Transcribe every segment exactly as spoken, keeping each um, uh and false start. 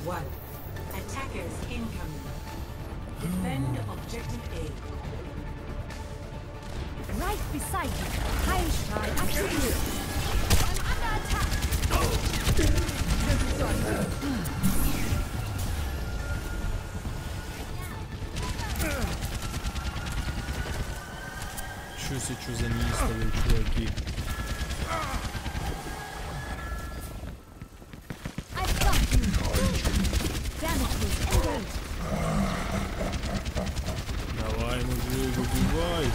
one. Attackers incoming. Defend objective A. Right beside you. Heilstrahl aktiviert. I'm under attack. Что сейчас за неистовые чуваки? Давай, мужик, убивай!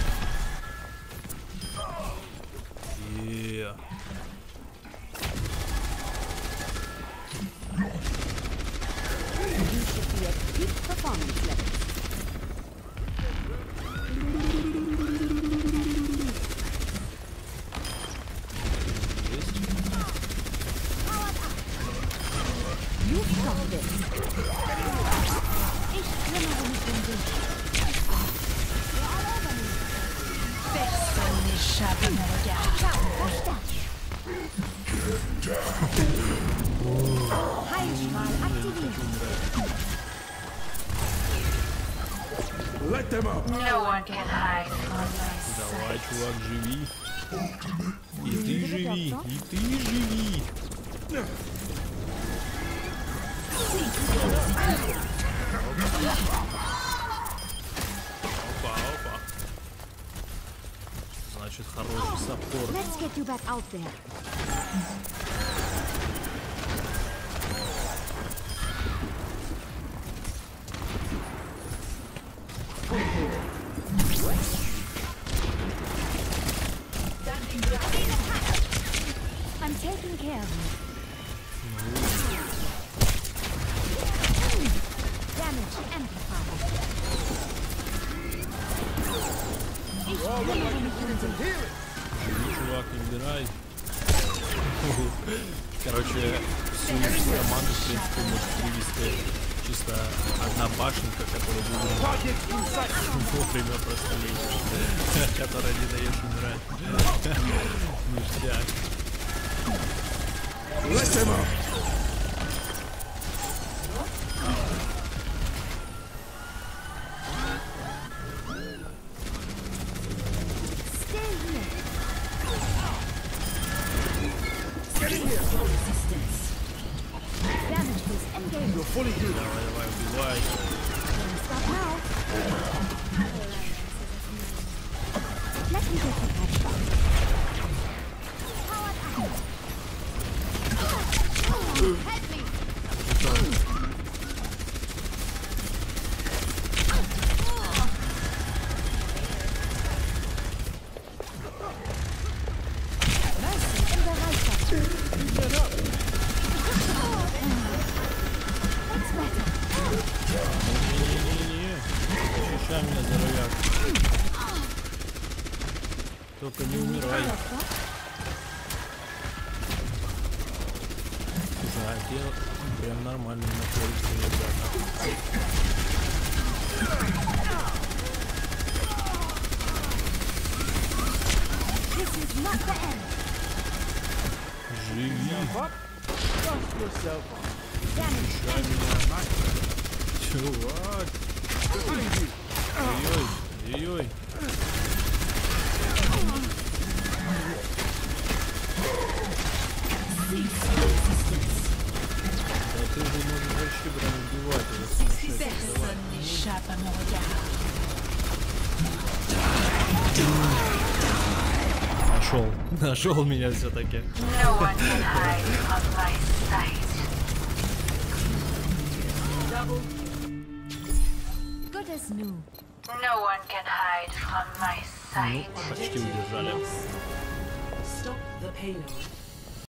Yeah. You should be at peak performance levels. You've got this. Ich kümmere mich um dich. Personne n'échappe à mon regard. Heilstrahl aktiviert. Let them up. No one can hide from my Давай, sight. чувак, живи. И ты живи, и ты живи. Опа, опа. Значит, хороший саппорт. Let's get you back out there. I'm taking care of you. Damage amplified. Ich kümmere mich um dich. Живи, чувак, не убирай. Короче, всю команду, в принципе, может привести чисто одна башенка, которая будет вовремя просто лечь, которая не дает умирать. Ништяк. Let them up. Stay here. Get in here. Resistance. Damage is engaged. You're fully good. Давай, давай, убивай. Don't stop now. Let me get you patched up. Powered up. Help me. Mercy in the right side. Get up. That's better. Не-не-не, защищай меня, здоровяк. Только не умирай. Слушай, а те прям нормально находятся, ребята. This is not the end. Живи. Up. Dust yourself. Damage Защищай меня. Чувак. Ой-ой, ой-ой. Да ты же можешь вообще прям убивать его сумасшедший. Давай. Personne n'échappe à mon regard. Нашел. Нашел меня все-таки. No one can hide from my sight. good as new. No one can hide from my Ну, sight. почти удержали. Stop the payload.